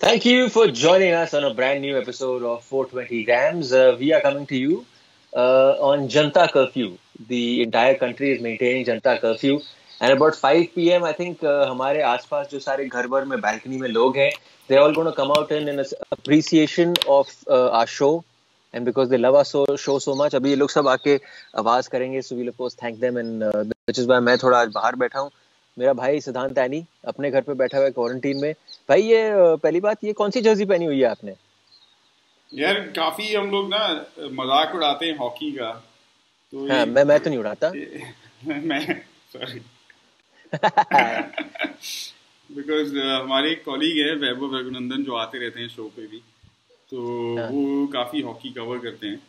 Thank you for joining us on a brand new episode of 420 Grams. We are coming to you on Janata Curfew. The entire country is maintaining Janata Curfew. And about 5 p.m. I think हमारे आसपास जो सारे घर भर में balcony में लोग हैं, they're all going to come out in appreciation of our show. And because they love our show so much, अभी ये लोग सब आके आवाज करेंगे. So we'll of course thank them, and which is why मैं थोड़ा आज बाहर बैठा हूँ. मेरा भाई सिद्धांत एनी अपने घर पे बैठा हुआ है क्वारंटीन में. भाई ये पहली बात, ये कौन सी जर्सी पहनी हुई है आपने? यार काफी हम लोग ना मजाक उड़ाते हैं हॉकी का. तो हाँ, मैं तो नहीं उड़ाता. मैं सॉरी बिकॉज हमारे एक कॉलीग है वैभव रघुनंदन जो आते रहते हैं शो पे भी, तो वो काफी हॉकी कवर करते हैं.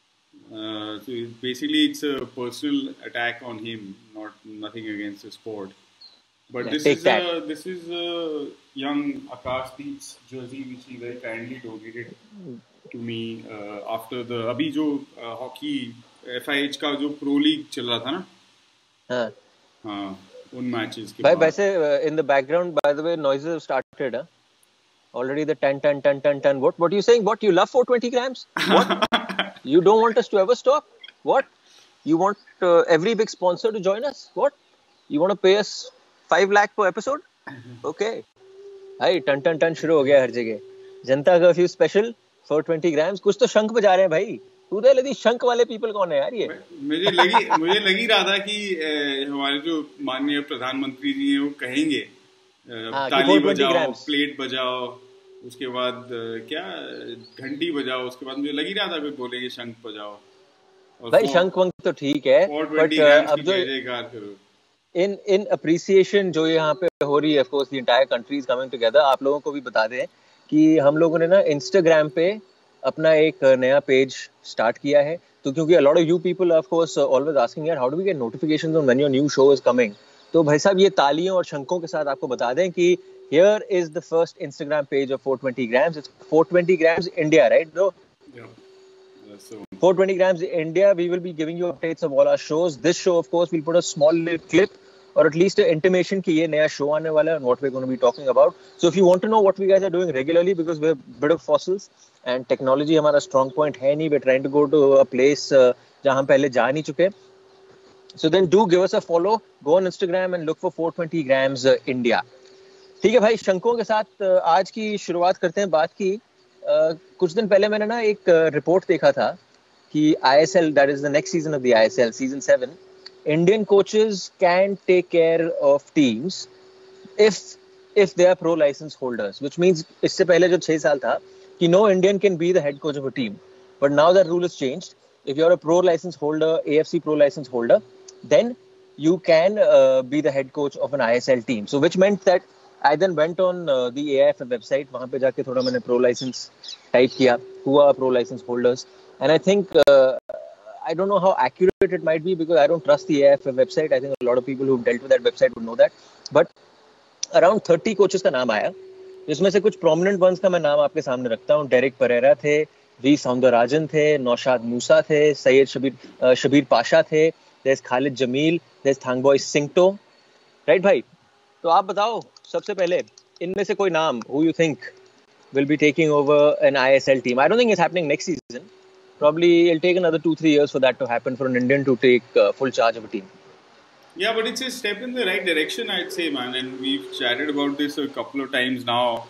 So basically it's a personal attack on him, nothing against the sport. But this is a young Akashdeep's jersey which he very kindly donated to me after the अभी जो hockey FIH का जो pro league चल रहा था ना, हाँ उन मैचेस के भाई. वैसे in the background by the way noises have started, already the tan. What are you saying? What, you love 420 grams? What? You don't want us to ever stop? What? You want every big sponsor to join us? What? You want to pay us 5 lakh per episode? Okay. भाई टन शुरू हो गया हर जगह. जनता curfew special 420 grams. कुछ तो शंख बजा रहे हैं भाई. उधर लगी शंख वाले पीपल कौन है यार ये? मुझे लगी रहा था कि हमारे जो माननीय प्रधानमंत्री जी हैं वो कहेंगे ताली बजाओ, प्लेट बजाओ, उसके बाद क्या घंटी बजाओ, उसके बाद मुझे लग ही रहा था कोई बोलेंगे शंख बजाओ. भाई शंख वंख तो ठीक है, बट अब जो इन अप्रिसिएशन जो यहाँ पे हो रही है, of course the entire country is coming together. आप लोगों को भी बता दें कि हम लोगों ने ना इंस्टाग्राम पे अपना एक नया पेज स्टार्ट किया है. तो क्योंकि a lot of you people of course always asking यार how do we get notifications on when your new show is coming. तो भाई साहब ये तालियों और शंखों के साथ आपको बता दें कि here is the first Instagram page of 420 grams. It's 420 grams India, right bro? Yeah. 420 grams India. We will be giving you updates of all our shows. This show of course we'll put a small little clip or at least an intimation कि ये नया show आने वाला है and what we're going to be talking about. So if you want to know what we guys are doing regularly, because we're a bit of fossils and technology हमारा strong point है नहीं, we're trying to go to a place जहाँ हम पहले जा नहीं चुके. So then do give us a follow. Go on Instagram and look for 420 grams India. ठीक है भाई, शंकों के साथ आज की शुरुआत करते हैं बात की. कुछ दिन पहले मैंने ना एक रिपोर्ट देखा था कि ISL, that is the next season of the ISL, season 7, Indian coaches can take care of teams if they are pro license holders, which means इससे पहले जो 6 साल था कि no Indian can be the head coach of a team, but now that rule has changed. If you're a pro license holder, AFC pro license holder, then you can be the head coach of an ISL team. So which meant that I then went on the AIF website. वहाँ पे जाके थोड़ा मैंने pro license type किया, who are pro license holders, and I think I don't know how accurate it might be because I don't trust the AIF website. I think a lot of people who've dealt with that website would know that. But around 30 coaches का नाम आया, जिसमें से कुछ prominent ones का मैं नाम आपके सामने रखता हूँ. डेरिक परेरा थे, वी सौंदरराजन थे, नौशाद मूसा थे, सैयद शबीर पाशा थे, there's Khalid Jamil, there's Thangboi Singto. Right भाई? तो आप बताओ सबसे पहले इनमें से कोई नाम who you think will be taking over an ISL team. I don't think it's happening next season. Probably it'll take another 2-3 years for that to happen, for an Indian to take full charge of a team. Yeah, but it's a step in the right direction, I'd say, man. And we've chatted about this a couple of times now,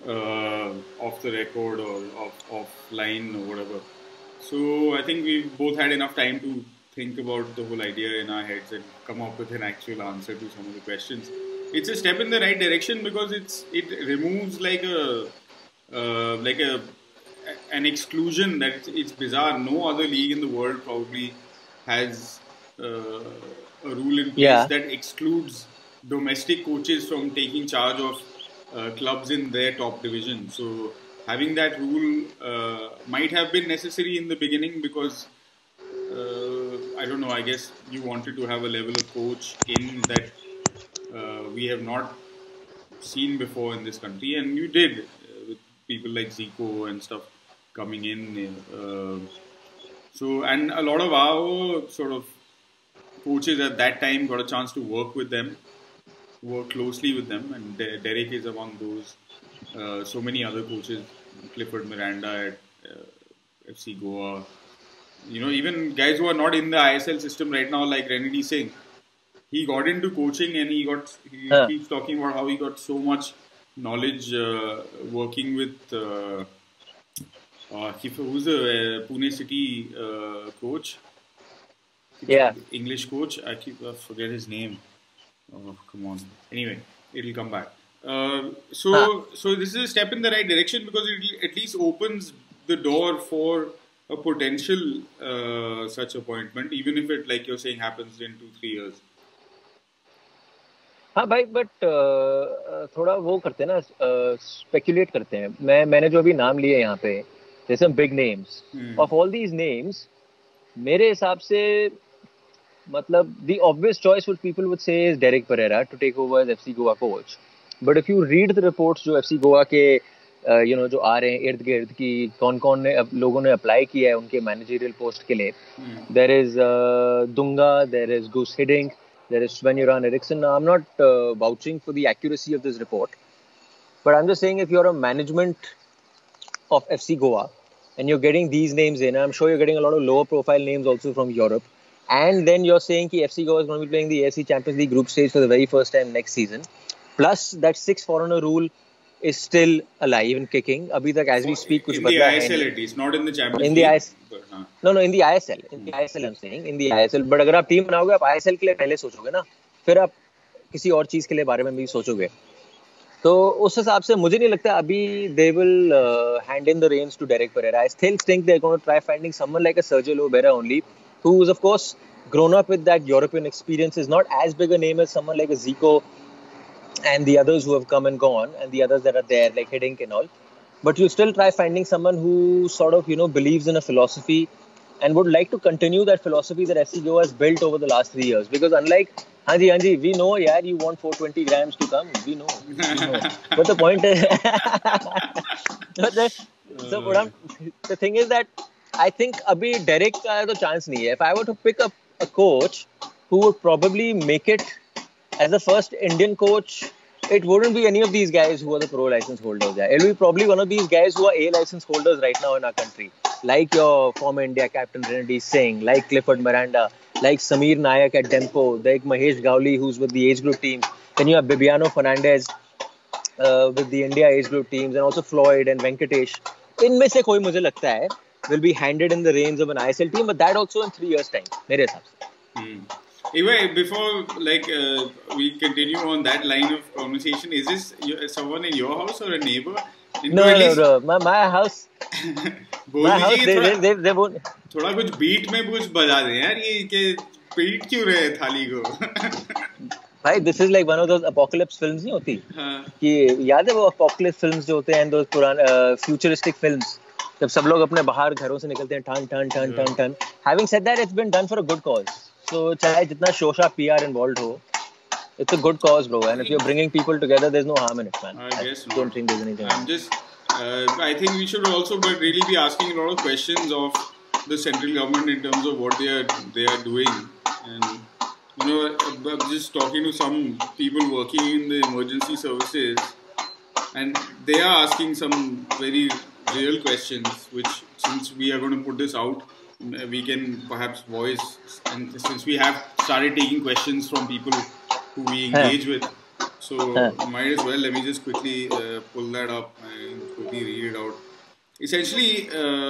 off the record or offline or whatever. So I think we've both had enough time to think about the whole idea in our heads and come up with an actual answer to some of the questions. It's a step in the right direction because it removes an exclusion that it's bizarre. No other league in the world probably has a rule in place that excludes domestic coaches from taking charge of clubs in their top division. So having that rule might have been necessary in the beginning because I don't know, I guess you wanted to have a level of coach in that we have not seen before in this country, and you did with people like Zico and stuff coming in. So, and a lot of our sort of coaches at that time got a chance to work with them, work closely with them, and Derek is among those so many other coaches, Clifford Miranda at FC Goa. Even guys who are not in the ISL system right now, like Renedy Singh, he got into coaching and he keeps talking about how he got so much knowledge working with who's the Pune City coach? Yeah. English coach. I forget his name. Oh, come on. Anyway, it'll come back. So this is a step in the right direction because it at least opens the door for a potential such appointment, even if it, like you're saying, happens in 2-3 years. हाँ भाई, but थोड़ा वो करते हैं ना, speculate करते हैं. मैंने जो अभी नाम लिए यहाँ पे, there's some big names. Of all these names, मेरे हिसाब से मतलब the obvious choice which people would say is Derek Pereira to take over as FC Goa coach. But if you read the reports जो FC Goa के जो आ रहे हैं इर्द गिर्द की कौन ने लोगों ने अप्लाई किया है उनके मैनेजरियल पोस्ट के लिए, there is Dunga, there is Gus Hiddink, there is Sven-Göran Eriksson. Now, I'm not vouching for the accuracy of this report, but I'm just saying if you're a management of FC Goa and you're getting these names in, I'm sure you're getting a lot of lower profile names also from Europe, and then you're saying that FC Goa is going to be playing the AFC Champions League group stage for the very first time next season, plus that 6 foreigner rule is still alive and kicking. Abhi tak, as we speak, kuch badla hai. In the ISL it is, not in the Champions League. In the ISL. No, in the ISL. In the ISL I'm saying. In the ISL. But अगर आप team बनाओगे, आप ISL के लिए पहले सोचोगे ना, फिर आप किसी और चीज के लिए बारे में भी सोचोगे. तो उस हिसाब से मुझे नहीं लगता अभी they will hand in the reins to Derek Pereira. I still think they're going to try finding someone like a Sergio Lobera only, who is of course grown up with that European experience, is not as big a name as someone like a Zico and the others who have come and gone, and the others that are there, like Hiddink and all. But you still try finding someone who sort of, believes in a philosophy and would like to continue that philosophy that FC Goa has built over the last 3 years. Because unlike, Hanji, we know, yeah, you want 420 grams to come. We know. But the point is, the thing is that I think abhi Derek ka to chance nahi hai. If I were to pick up a coach who would probably make it as the first Indian coach, it wouldn't be any of these guys who are the pro license holders. Yeah. It will be probably one of these guys who are A license holders right now in our country. Like your former India captain Renedy Singh, like Clifford Miranda, like Samir Nayak at Dempo, like Mahesh Gowli who's with the age group teams. Then you have Bibiano Fernandez with the India age group teams, and also Floyd and Venkatesh. इनमें से कोई मुझे लगता है will be handed in the reins of an ISL team, but that also in 3 years time, मेरे हिसाब से. Anyway, before we continue on that line of conversation, is this someone in your house or a neighbor? No. My house. My house. They won't. थोड़ा कुछ beat में कुछ बजा दें यार, ये के पीट क्यों रहे थाली को? भाई, this is like one of those apocalypse films नहीं होती? कि याद है वो apocalypse films जो होते हैं, those पुराने futuristic films, जब सब लोग अपने बाहर घरों से निकलते हैं, ठन. Having said that, it's been done for a good cause. So चाहे जितना शोशा PR involved हो, it's a good cause, bro. And if you're bringing people together, there's no harm in it, man. I guess don't think there's anything. I think we should also really be asking a lot of questions of the central government in terms of what they are doing. And I'm just talking to some people working in the emergency services, and they are asking some very real questions, which, since we are going to put this out, we can perhaps voice, and since we have started taking questions from people who we engage with, so might as well, let me just quickly pull that up and quickly read it out. Essentially,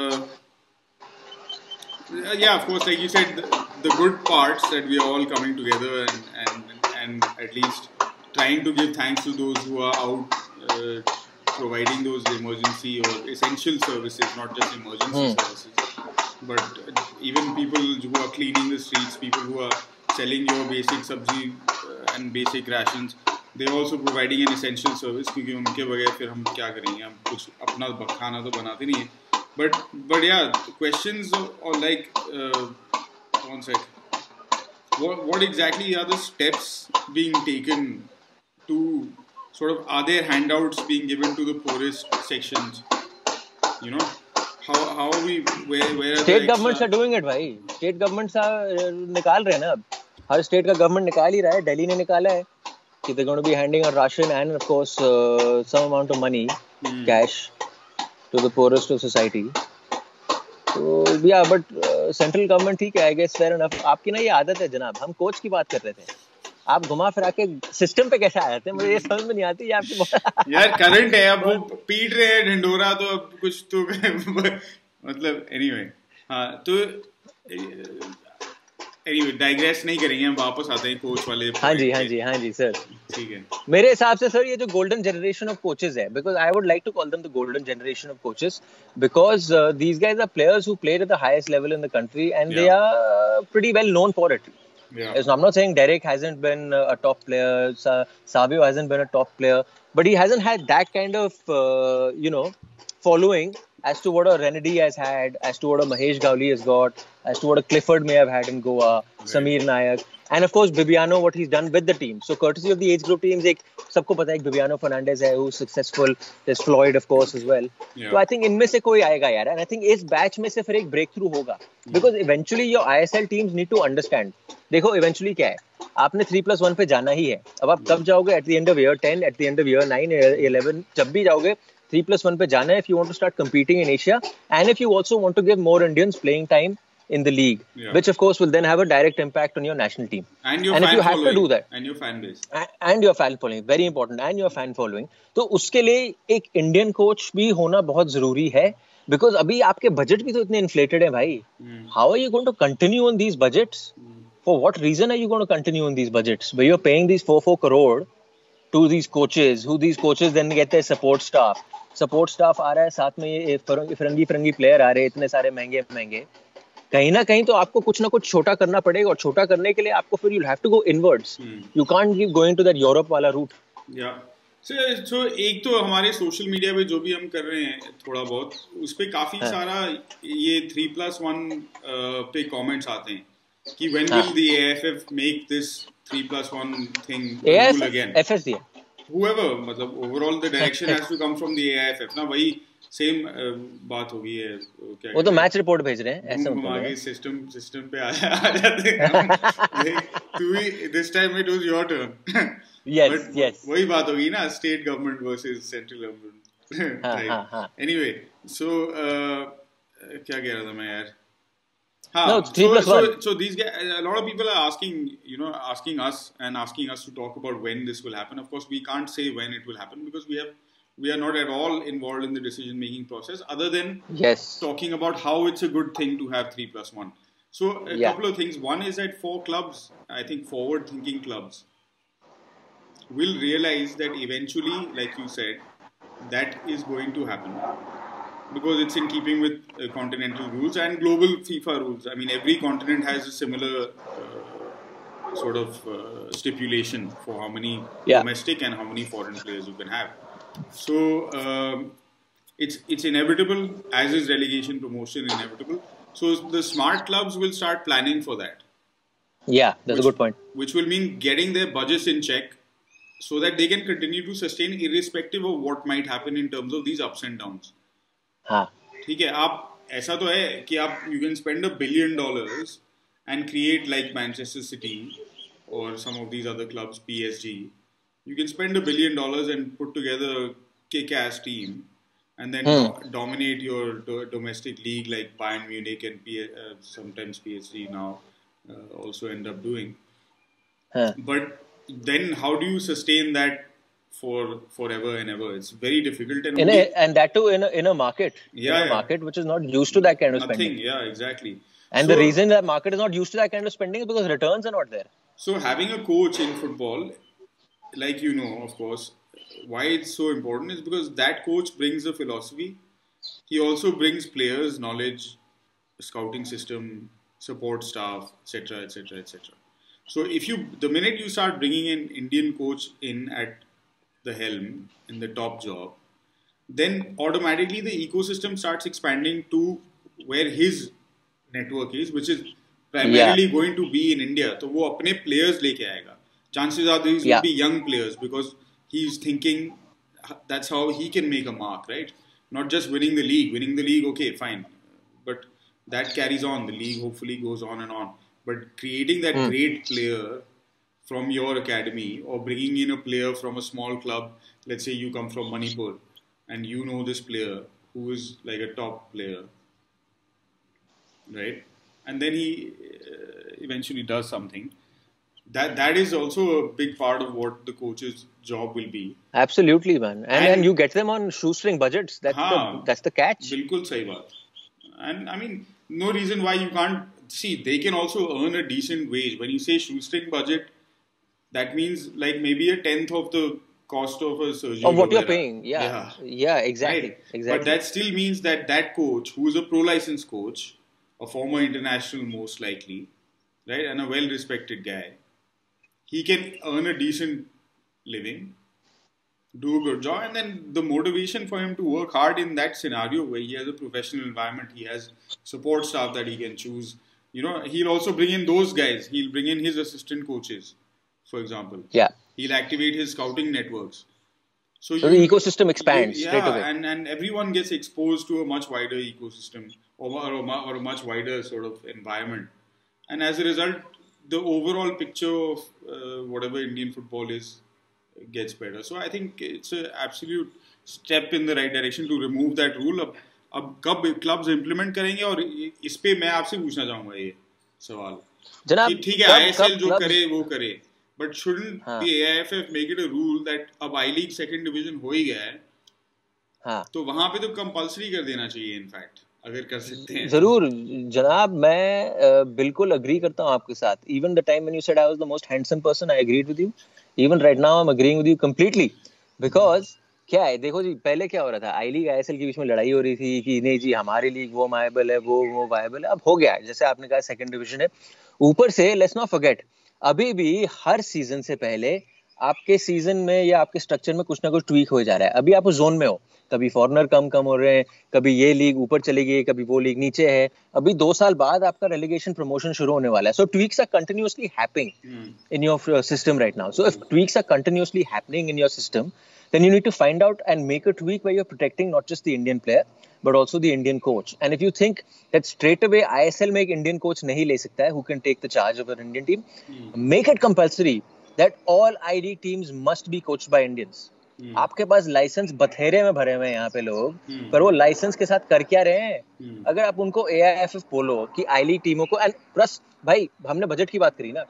of course, like you said, the good parts that we are all coming together and at least trying to give thanks to those who are out providing those emergency or essential services, not just emergency services, but even people who are cleaning the streets, people who are selling your basic sabji and basic rations, they are also providing an essential service, क्योंकि उनके बगैर फिर हम क्या करेंगे, हम कुछ अपना खाना तो बनाते नहीं हैं. But yeah, questions or like one sec, what exactly are the steps being taken to sort of, are there handouts being given to the poorest sections? How are we, where are state governments are doing it, भाई. State governments are निकाल रहे हैं ना अब. हर state का government निकाल ही रहा है. दिल्ली ने निकाला है, they're going to be handing out ration and of course some amount of money, cash, to the poorest of society. So yeah, but central government ठीक है, I guess fair enough. आपकी ना ये आदत है जनाब, हम कोच की बात कर रहे थे, आप घुमा फिरा के सिस्टम पे कैसे आ जाते हैं, मुझे ये समझ में नहीं आती है आपकी यार करंट है, अब वो पीट रहे हैं ढिंडोरा, तो अब कुछ तो मतलब anyway, हाँ तो anyway डाइग्रेस नहीं करेंगे, हम वापस आते हैं कोच वाले। हाँ जी सर, ठीक है। मेरे हिसाब से सर ये जो गोल्डन जनरेशन ऑफ कोचेस है, because I would like to call them the golden generation of coaches, because these guys are players who played at the highest level in the country and they are pretty well known for it. So I'm not saying Derek hasn't been a top player, Savio hasn't been a top player, but he hasn't had that kind of following as to what a Renedy has had, as to what a Mahesh Gowli has got, as to what a Clifford may have had in Goa, Sameer Nayak, and of course Bibiano, what he's done with the team. So courtesy of the age group teams, सबको पता है कि Bibiano Fernandez है who's successful. There's Floyd of course as well. So I think इनमें से कोई आएगा यार, and I think इस बैच में से फिर एक breakthrough होगा, because eventually your ISL teams need to understand. देखो eventually क्या है, आपने 3+1 पे जाना ही है, अब आप कब जाओगे, at the end of year 10, at the end of year 9, 11, जब भी जाओगे 3+1 पे जाना है if you want to start competing in Asia, and if you also want to give more Indians playing time in the league, which of course will then have a direct impact on your national team. And your and fan if you have following, to do that, and your fan base, and your fan following, very important, and your fan following, तो उसके लिए एक Indian coach भी होना बहुत जरूरी है, because अभी आपके बजट भी तो इतने इन्फ्लेटेड हैं भाई. How are you going to continue on these budgets? For what reason are you going to continue on these budgets where you're paying these 4 crore to these coaches, who these coaches then get their support staff आ रहा है, साथ में ये Farangi player आ रहे हैं इतने सारे महंगे, कहीं ना कहीं तो आपको कुछ ना कुछ छोटा करना पड़ेगा, और छोटा करने के लिए आपको फिर you'll have to go inwards. You can't keep going to that Europe वाला route. Yeah. So एक तो हमारे सोशल मीडिया पे जो भी हम कर रहे हैं थोड़ा बहुत, उस पे काफी सारा ये 3+1 पे कमेंट्स आते हैं कि when will the AIFF make this 3+1 thing rule again? FSD whoever, मतलब overall the direction has to come from the AIFF ना, वही सेम बात हो गई है, क्या वो तो मैच रिपोर्ट भेज रहे हैं, ऐसा घुमा के सिस्टम पे आ जाते हैं तू ही, this time it was your turn. yes वही बात होगी ना, state government versus central government. Anyway, so क्या कह रहा था मैं यार, No, 3+1. So these guys, a lot of people are asking us to talk about when this will happen. Of course, we can't say when it will happen because we are not at all involved in the decision making process, other than talking about how it's a good thing to have 3+1. So a couple of things. One is that for clubs, I think forward thinking clubs will realize that eventually, like you said, that is going to happen. Because it's in keeping with continental rules and global FIFA rules. I mean, every continent has a similar sort of stipulation for how many domestic and how many foreign players you can have. So it's inevitable, as is relegation promotion inevitable. So the smart clubs will start planning for that. Yeah, that's a good point. Which will mean getting their budgets in check so that they can continue to sustain irrespective of what might happen in terms of these ups and downs. हाँ ठीक है, आप ऐसा तो है कि आप you can spend $1 billion and create like Manchester City or some of these other clubs, PSG. You can spend $1 billion and put together a kick-ass team and then dominate your domestic league like Bayern Munich and sometimes PSG now also end up doing. But then how do you sustain that for forever and ever? It's very difficult, and that too in a market, market which is not used to that kind of spending. Yeah, exactly. And the reason that market is not used to that kind of spending is because returns are not there. So having a coach in football, like of course, why it's so important is because that coach brings a philosophy. He also brings players, knowledge, scouting system, support staff, etc., etc., etc. So the minute you start bringing an Indian coach in at the helm in the top job, then automatically the ecosystem starts expanding to where his network is, which is primarily going to be in India. So वो अपने players लेके आएगा. Chances are these will be young players because he's thinking that's how he can make a mark, right? Not just winning the league. Winning the league, okay, fine, but that carries on. The league hopefully goes on and on. But creating that great player from your academy, or bringing in a player from a small club. Let's say you come from Manipur and you know this player who is like a top player, right? And then he eventually does something. That is also a big part of what the coach's job will be. Absolutely, man. And you get them on shoestring budgets. That's the catch. बिल्कुल सही बात. And I mean, no reason why you can't see. They can also earn a decent wage. When you say shoestring budget, that means like maybe a tenth of the cost of a surgery. Of what you're paying. Yeah, exactly. Right? Exactly. But that still means that coach, who is a pro-licensed coach, a former international most likely, right, and a well-respected guy, he can earn a decent living, do a good job, and then the motivation for him to work hard in that scenario where he has a professional environment, he has support staff that he can choose. You know, he'll also bring in those guys. He'll bring in his assistant coaches, for example. Yeah. He'll activate his scouting networks. So the ecosystem expands straight away. And everyone gets exposed to a much wider ecosystem or a much wider sort of environment. And as a result, the overall picture of whatever Indian football is gets better. So I think it's an absolute step in the right direction to remove that rule. अब कब clubs implement करेंगे, और इस पे मैं आपसे पूछना चाहूँगा ये सवाल कि ठीक है ISL जो करे वो करे, but shouldn't the AIFF make it a rule that अब I League second division हो ही गया है, तो वहाँ पे तो compulsory कर देना चाहिए in fact, अगर कर सकते हैं. जरूर जनाब, मैं बिल्कुल agree करता हूँ आपके साथ. Even the time when you said I was the most handsome person, I agreed with you. Even right now I'm agreeing with you completely. Because क्या है, देखो जी, पहले क्या हो रहा था, आई लीग ISL के बीच में लड़ाई हो रही थी कि नहीं जी हमारी लीग वो वायबल है, वो वायबल है. अब हो गया है, जैसे आपने कहा सेकंड डिवीजन है. ऊपर से लेट्स नॉट फॉरगेट, अभी भी हर सीजन से पहले आपके सीजन में या आपके स्ट्रक्चर में कुछ ना कुछ ट्वीक हो जा रहा है. अभी आप उस जोन में हो, कभी फॉरनर कम हो रहे हैं, कभी ये लीग ऊपर चली गई, कभी वो लीग नीचे है. अभी 2 साल बाद आपका रेलीगेशन प्रमोशन शुरू होने वाला है. So tweaks are continuously happening in your system right now. So if tweaks are continuously happening in your system, then you need to find out and make a tweak where you're protecting not just the Indian player but also the Indian coach. And if you think that straight away ISL में एक Indian coach नहीं ले सकता है who can take the charge of an Indian team, make it compulsory that all ID teams must be coached by Indians. आपके पास licence बथेरे में भरे हुए हैं यहाँ पे लोग, पर वो लाइसेंस के साथ कर क्या रहे हैं? अगर आप उनको AIFF बोलो कि आई लीग टीमों को, एंड प्लस भाई हमने बजट की बात करी ना,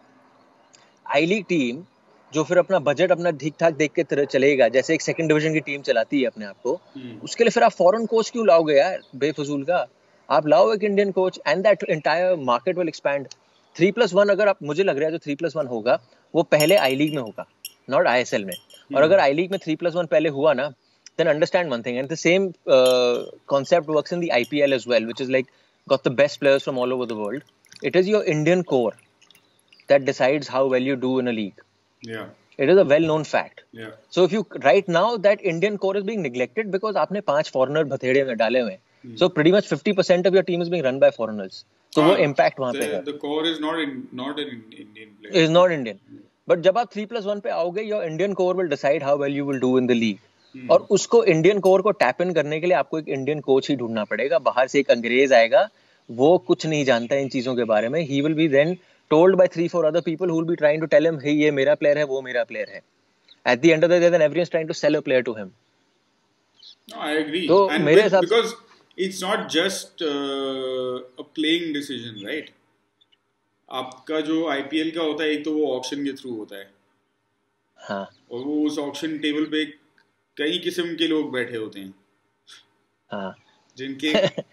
आई लीग टीम जो फिर अपना बजट अपना ठीक ठाक देख के चलेगा, जैसे एक सेकंड डिवीजन की टीम चलाती है अपने आप को, उसके लिए फिर आप फॉरेन कोच क्यों लाओगे यार बेफजूल का? आप लाओ एक Indian coach and that entire market will expand. 3+1 अगर आप, मुझे लग रहा है जो 3+1 होगा वो पहले आई लीग में होगा, नॉट ISL में. और अगर आई लीग में 3+1 पहले हुआ ना, then understand one thing, and the same concept works in the IPL as well, which is like got the best players from all over the world. It is your Indian core that decides how well you do in a league. Yeah. It is a well-known fact. Yeah. So if you right now that Indian core is being neglected because आपने 5 foreigner भथेड़े में डाले हुए हैं. So pretty much 50% of your team is being run by foreigners. So वो impact वहाँ पे है. The core is not an Indian player. Is not Indian. But जब आप 3+1 पे आओगे, your Indian core will decide how well you will do in the league. और उसको इंडियन कोर को टैप इन करने के लिए आपको एक इंडियन कोच ही ढूंढना पड़ेगा. बाहर से एक अंग्रेज आएगा, वो कुछ नहीं जानता इन चीजों के बारे में. He will be then told by 3-4 other people who will be trying to tell him, hey, ये मेरा player है, वो मेरा player है. At the end of the day, then everyone's trying to sell a player to him. No, I agree. तो मेरे हिसाब because it's not just a playing decision, right? आपका जो IPL का होता है, एक तो वो ऑक्शन के थ्रू होता है. हाँ. और वो उस ऑक्शन टेबल पे कई किस्म के लोग बैठे होते हैं. हाँ. जिनके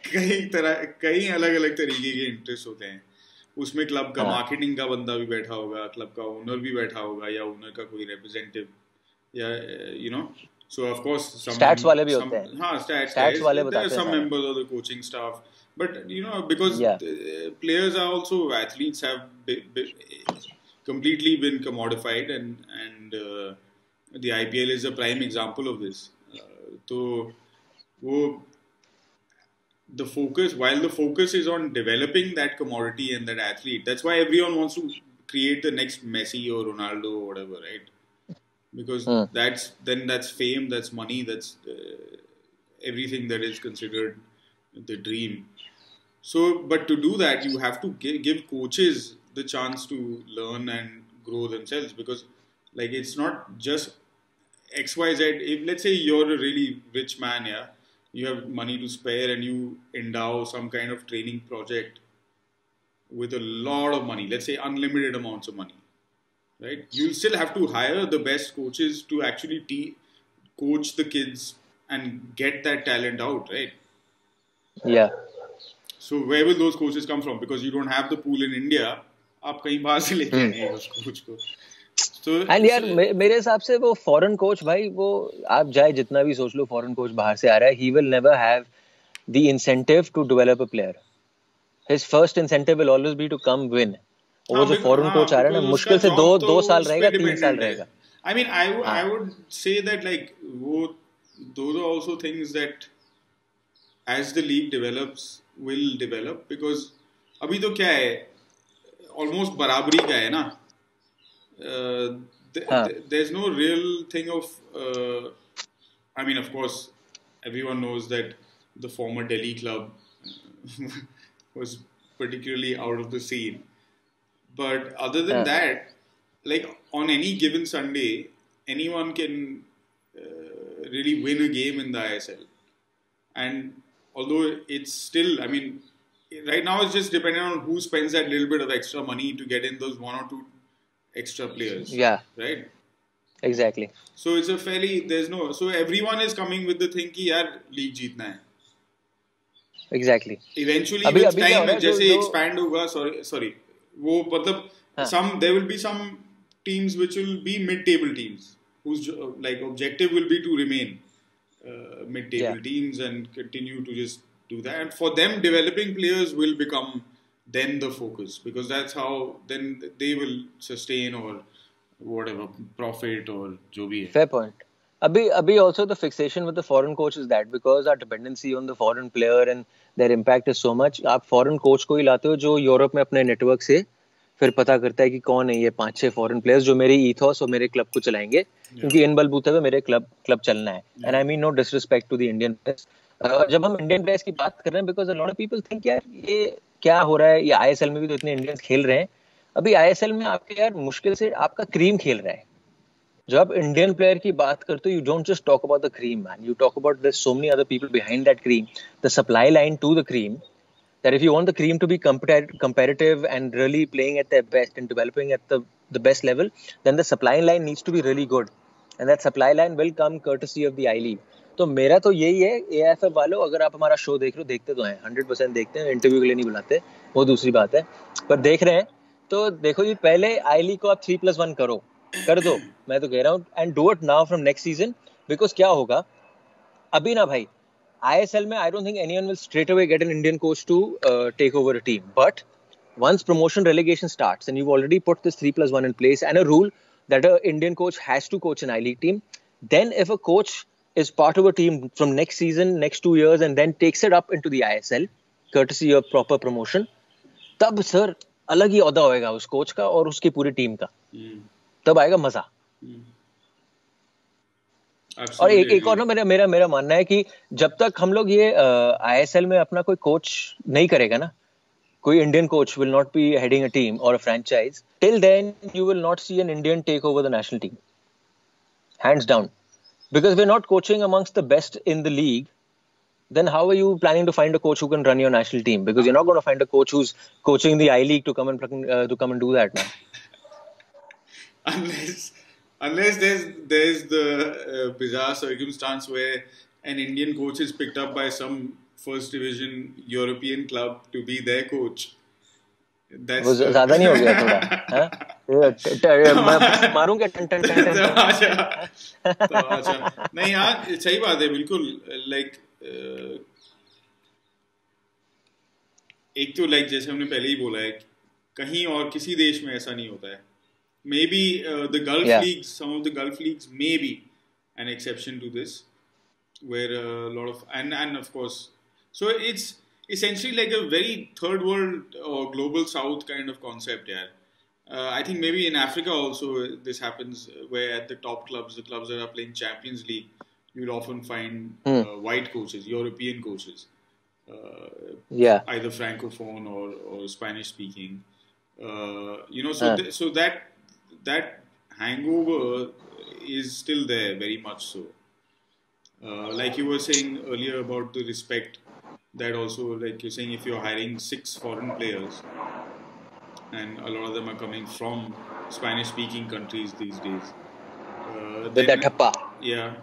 कई अलग-अलग तरीके के इंटरेस्ट होते हैं. उसमें क्लब का मार्केटिंग का बंदा भी बैठा होगा, क्लब का ओनर भी बैठा होगा, या ओनर का कोई रिप्रेजेंटेटिव, या you know, so of course stats वाले भी होते हैं. हाँ, स्टैट्स वाले बताते हैं. Some members of the coaching staff, but you know, because players are also athletes, have completely been commodified, and the IPL is a prime example of this. तो वो while the focus is on developing that commodity and that athlete, that's why everyone wants to create the next Messi or Ronaldo or whatever, right? Because that's fame, that's money, that's everything that is considered the dream. So, but to do that, you have to give coaches the chance to learn and grow themselves, because like it's not just XYZ. If let's say you're a really rich man, yeah, you have money to spare and you endow some kind of training project with a lot of money, let's say unlimited amounts of money, right? You'll still have to hire the best coaches to actually coach the kids and get that talent out, right? Yeah. So where will those coaches come from? Because you don't have the pool in India. आप कहीं बाहर से लेके आएंगे उस coach को. So and यार मेरे हिसाब से वो फॉरेन कोच भाई, वो आप चाहे जितना भी सोच लो फॉरेन कोच बाहर से आ रहा है, he will never have the incentive to develop a player. His first incentive will always be to come win. वो जो फॉरेन कोच आ रहा है ना, मुश्किल से दो साल रहेगा, 3 साल रहेगा. I mean, I would say that like those are also things that as the league develops will develop, because अभी तो क्या है, almost बराबरी का है ना. There's no real thing of I mean, of course everyone knows that the former Delhi club was particularly out of the scene, but other than that, like on any given Sunday anyone can really win a game in the ISL. And although it's still, I mean, right now it's just dependent on who spends that little bit of extra money to get in those 1 or 2 extra players. Yeah. Right? Exactly. So it's a fairly, so everyone is coming with the thing कि यार league जीतना है. Exactly. Eventually with time, जैसे expand होगा, sorry, वो मतलब there will be some teams which will be mid-table teams whose like objective will be to remain mid-table teams and continue to just do that. And for them, developing players will become then the focus, because that's how then they will sustain or whatever profit or जो भी है. Fair point. Abhi also the fixation with the foreign coach is that because our dependency on the foreign player and their impact is so much. आप foreign coach को ही लाते हो जो Europe में अपने network से फिर पता करता है कि कौन है ये 5-6 फॉरेन प्लेयर्स जो मेरी ईथोस और मेरे क्लब को चलाएंगे, क्योंकि इन बलबूते पे मेरे क्लब चलना है. And I mean no disrespect to the Indian players. जब हम इंडियन प्लेयर्स की बात कर रहे हैं, because a lot of people think यार ये क्या हो रहा है, ये आईएसएल में भी तो इतने इंडियंस खेल रहे हैं. अभी आईएसएल में आपके यार मुश्किल से आपका क्रीम खेल रहा है. जब आप इंडियन प्लेयर की बात करते हो, you don't just talk about the cream man, you talk about there so many other people behind that cream, the supply line to the cream. That if you want the cream to be competitive and really playing at their best and developing at the best level, then the supply line needs to be really good, and that supply line will come courtesy of the I League. तो मेरा तो यही है, AIFF वालों, अगर आप हमारा show देख रहे हो, देखते तो हैं 100% देखते हैं, इंटरव्यू के लिए नहीं बुलाते, वो दूसरी बात है, पर देख रहे हैं तो देखो जी, पहले आई लीग को आप 3+1 कर दो, मैं तो कह रहा हूँ, and do it now from next season. Because क्या होगा अभी ना भाई, ISL में I don't think anyone will straight away get an Indian coach to take over a team. But once promotion relegation starts and you've already put this 3+1 in place and a rule that an Indian coach has to coach an I-League team, then if a coach is part of a team from next season, next 2 years, and then takes it up into the ISL, courtesy of proper promotion, तब sir अलग ही औदा होएगा उस coach का और उसकी पूरी team का. तब आएगा मजा. और एक और ना मेरा मानना है कि जब तक हम लोग ये ISL में अपना कोई कोच नहीं करेगा ना, कोई Indian coach will not be heading a team or a franchise, till then you will not see an Indian take over the national team, hands down, because we're not coaching amongst the best in the league. Then how are you planning to find a coach who can run your national team? Because you're not going to find a coach who's coaching the I-League to come and do that, man. Unless there's the bizarre circumstance where an Indian coach is picked up by some first division European club to be their coach. That's वो ज़्यादा नहीं हो गया थोड़ा? मैं मारूं क्या ton अच्छा नहीं यार, सही बात है बिल्कुल. लाइक एक तो लाइक जैसे हमने पहले ही बोला है, कहीं और किसी देश में ऐसा नहीं होता है. Maybe the Gulf leagues, some of the Gulf leagues may be an exception to this, where a lot of and of course, so it's essentially like a very third world or global south kind of concept. Yeah, I think maybe in Africa also this happens, where at the top clubs, the clubs that are playing Champions League, you'll often find white coaches, European coaches, either francophone or Spanish speaking. So that that hangover is still there, very much so. Like you were saying earlier about the respect, that also, like you're saying, if you're hiring 6 foreign players, and a lot of them are coming from Spanish-speaking countries these days, With that then thappa. yeah.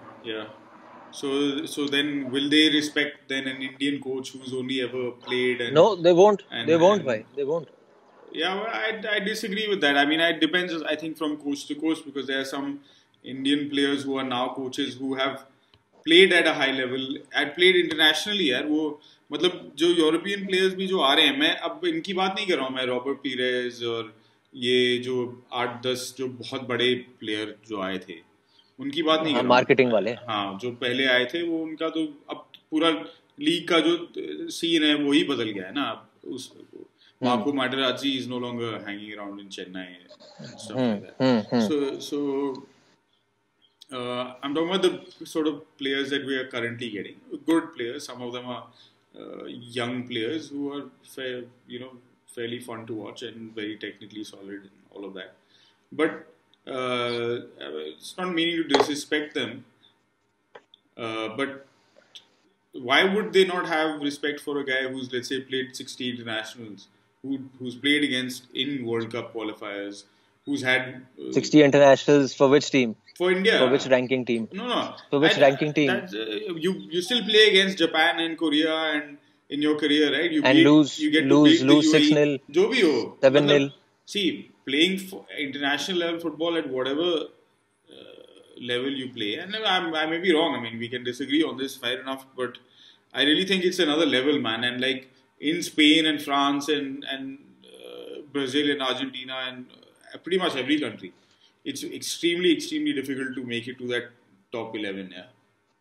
So then, will they respect then an Indian coach who's only ever played and No, they won't. and They won't, and bhai. They won't. yeah, well, I disagree with that. I mean, it depends, I think, from coach to coach, because there are some Indian players who are now coaches who have played at a high level, had played internationally यार. वो मतलब जो European players भी जो आ रहे हैं, मैं अब इनकी बात नहीं कर रहा हूँ, मैं रॉबर्ट पीरेज और ये जो 8-10 जो बहुत बड़े प्लेयर जो आए थे उनकी बात नहीं कर रहा हूँ. मार्केटिंग वाले. हाँ, जो पहले आए थे वो, उनका तो अब पूरा लीग का जो सीन है वही बदल गया है ना. उस Marco Materazzi is no longer hanging around in Chennai and stuff like that. So I'm talking about the sort of players that we are currently getting. Good players. Some of them are young players who are fairly fun to watch and very technically solid and all of that. But it's not meaning to disrespect them. But why would they not have respect for a guy who's, let's say, played 60 internationals? Who's played against in World Cup qualifiers, who's had 60 internationals for which team? For India. For which ranking team? No. For which ranking team? You still play against Japan and Korea and in your career, right? You lose 6-0. Jo bhi ho. 7-0. See, playing for international level football at whatever level you play, and I may be wrong. I mean, we can disagree on this, fair enough, but I really think it's another level, man. And like, in Spain and France and Brazil and Argentina and pretty much every country, it's extremely difficult to make it to that top 11. Yeah.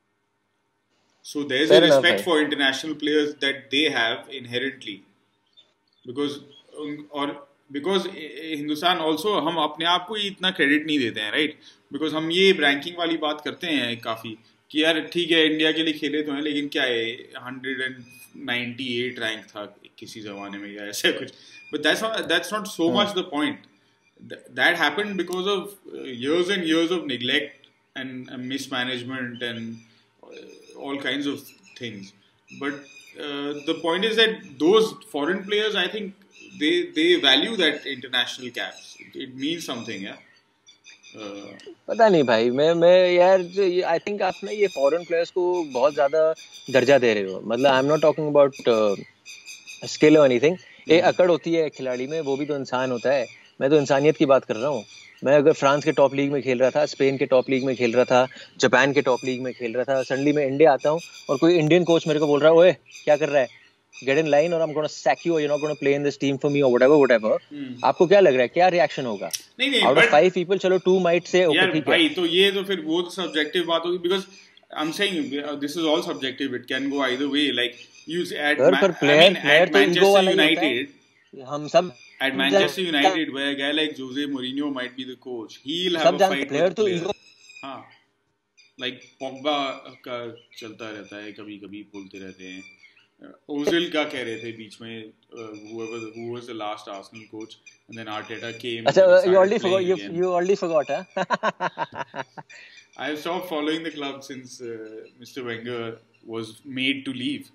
So there's a respect for international players that they have inherently, because Hindustan also, हम अपने आप को इतना credit नहीं देते हैं, right? Because हम ये ranking वाली बात करते हैं काफी कि यार ठीक है, इंडिया के लिए खेले तो हैं, लेकिन क्या है 198 रैंक था किसी जमाने में या ऐसा कुछ. But that's not so much the point. That happened because of years and years of neglect and mismanagement and all kinds of things. But the point is that those foreign players, I think they value that international caps. It means something, yeah. पता नहीं भाई, मैं यार I think आप ना ये foreign players को बहुत ज्यादा दर्जा दे रहे हो. मतलब I am not talking about skill और एनीथिंग. एक अकड़ होती है खिलाड़ी में, वो भी तो इंसान होता है. मैं तो इंसानियत की बात कर रहा हूँ. मैं अगर फ्रांस के टॉप लीग में खेल रहा था, स्पेन के टॉप लीग में खेल रहा था, जापान के टॉप लीग में खेल रहा था, सडनली मैं इंडिया आता हूँ और कोई इंडियन कोच मेरे को बोल रहा है, ओए क्या कर रहा है, get in line or I'm going to sack you or you're not going to play in this team for me or whatever. आपको क्या लग रहा है, क्या रिएक्शन होगा? नहीं, out of 5 people, चलो 2 might say okay ठीक है. भाई तो ये तो फिर वो सब्जेक्टिव बात होगी, because I'm saying this is all subjective. It can go either way. Like you at Manchester United, हम सब at Manchester United, where a guy like Jose Mourinho might be the coach, he'll have a fight with the player. हाँ, like Pogba का चलता रहता है, कभी बोलते रहते हैं. Ozil का कह रहे थे बीच में, who was the last Arsenal coach, and then Arteta came. अच्छा, you already forgot, huh? I've stopped following the club since Mr. Wenger was made to leave.